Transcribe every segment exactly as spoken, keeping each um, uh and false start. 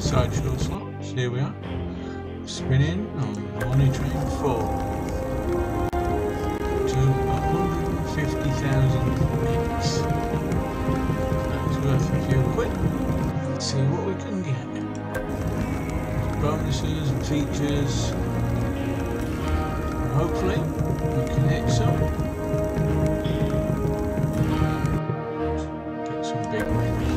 sideshow slots. Here we are, spinning on Money Train four to one hundred fifty thousand bits. That's worth a few quid. Let's see what we can get. Bonuses and features. And hopefully we can hit some. Get some big wins.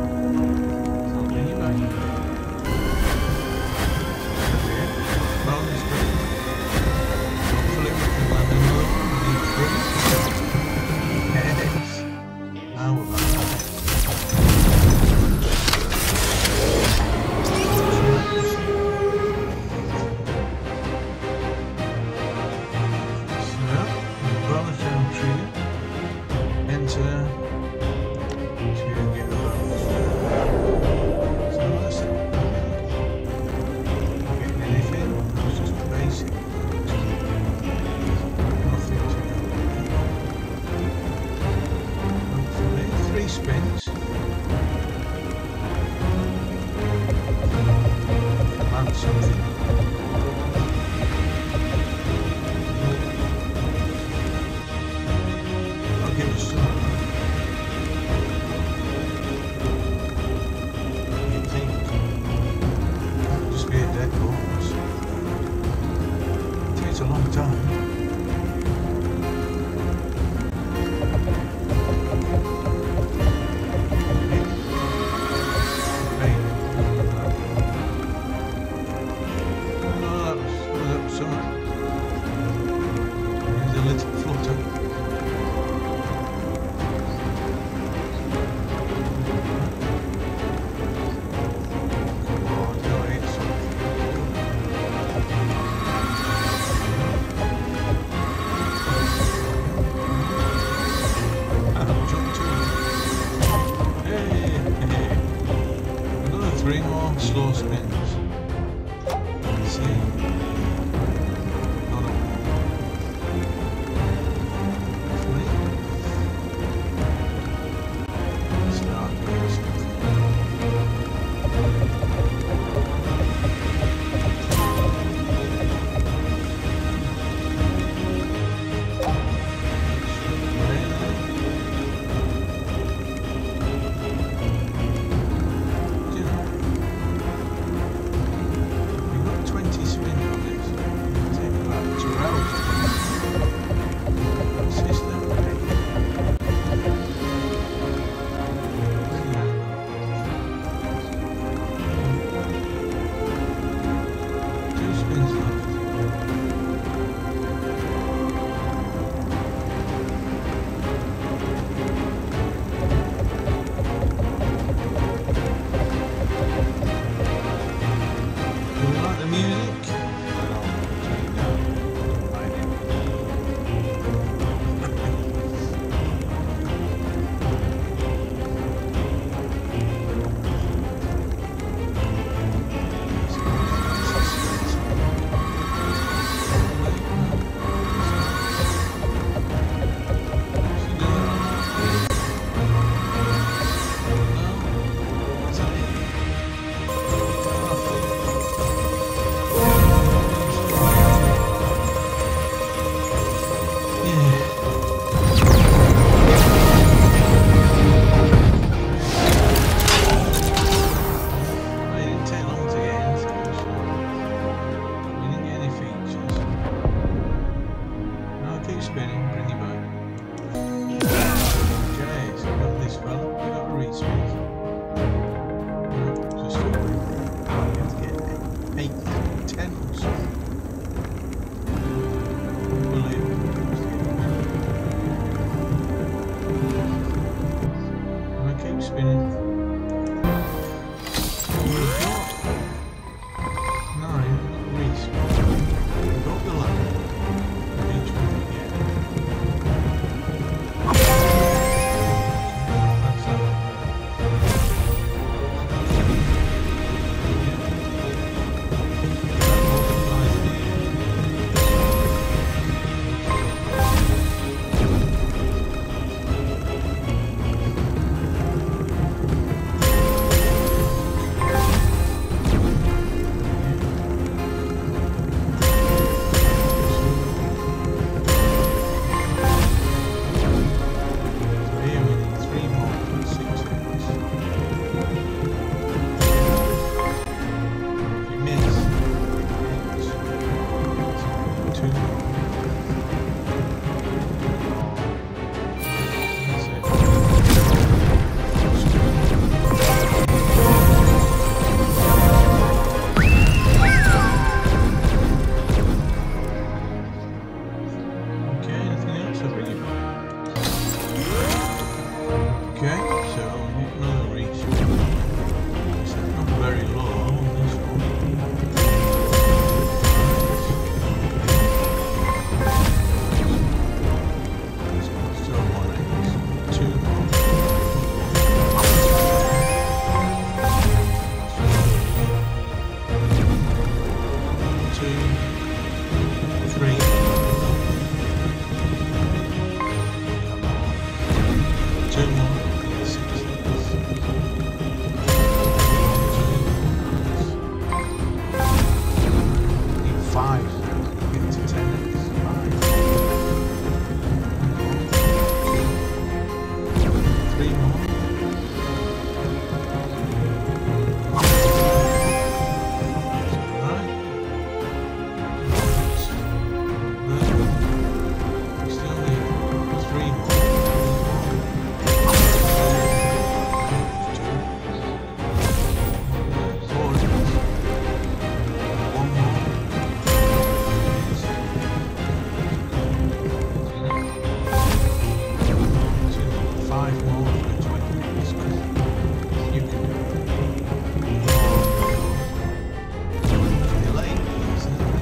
Three more slow spins. Let's see. Not a Hopefully. Start doing something. five more for twenty minutes. You can do it. Delay, isn't it?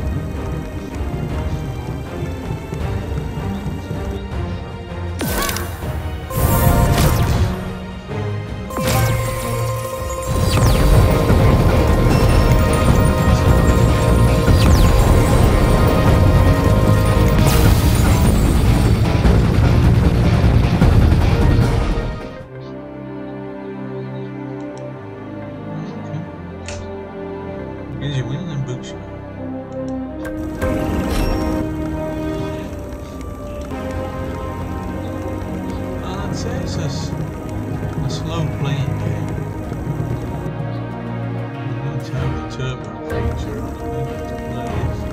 Is you winning them books? Oh, that's it. It's a, s- a slow playing game. You need to have the turbo feature on, I think, to play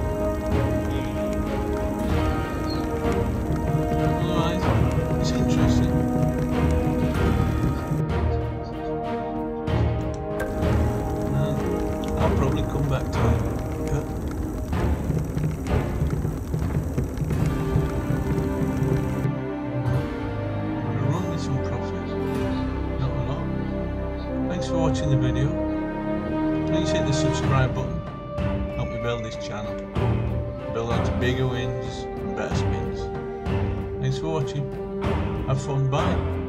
this. Otherwise, it's interesting. Uh, I'll probably come back to it. Yeah. I'm gonna run with some profit. Not a lot. Thanks for watching the video. Please hit the subscribe button. Help me build this channel. Build on to bigger wins and better spins. Thanks for watching. Have fun. Bye.